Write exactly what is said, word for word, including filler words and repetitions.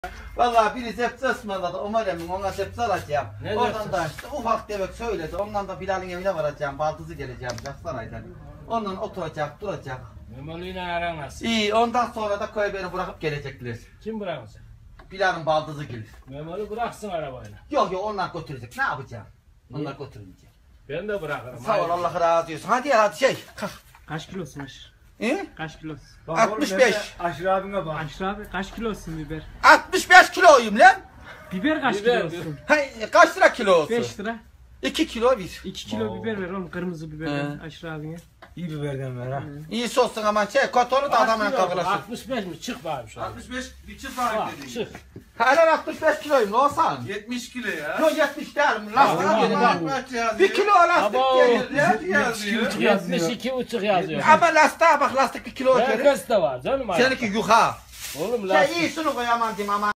Vallahi biri zepse ısmarladı. Ömer emmin ona zepse alacağım. Ne Oradan zepsesi? da işte ufak tefek söyledi. Ondan da Bilal'in evine varacağım. Baldızı geleceğim Caksaray'dan. Ondan oturacak, duracak. Memoli'yle aran nasıl? İyi, ondan sonra da köye beni bırakıp gelecekler. Kim bırakacak? Bilal'in baldızı gelir. Memoli bıraksın arabayla. Yok yok, onlar götürecek. Ne yapacağım? Onlar götürmeyecek. Ben de bırakırım. Sağ ol, Allah razı olsun. Hadi ya, hadi şey. Kalk. Kaç kilosun Aşır? İyi? Kaç kilosun? altmış beş. Aşırı abime bak. Aşır abi kaç kilosun biber? altmış beş kiloyum lan. Biber kaç Biber, kilosun? Hay, kaç lira kilo olsun? beş lira. iki kilo bir. iki kilo biber ver oğlum, kırmızı biber ver Aşır abine. İyi biberden ver ha. İyisi olsun aman şey. Kotonu da adamla kavgalasın. altmış beş mi? Çık bari şu an. altmış beş bir çift Bak, var dedi. çık. Hala altmış beş kiloyum, ne olsan? yetmiş kilo ya. Yok yetmiş değilim. Lastik Allah gelir Allah. lan. Kaç yazıyor? Bir kilo lastik Abo. gelir lan. yazıyor. yetmiş iki buçuk yazıyor. Ama lastiğe bak, lastik bir kilo gelir. Herkes de var canım. Seninki yuha. Oğlum Şey lastik. iyisini koy aman diyeyim aman.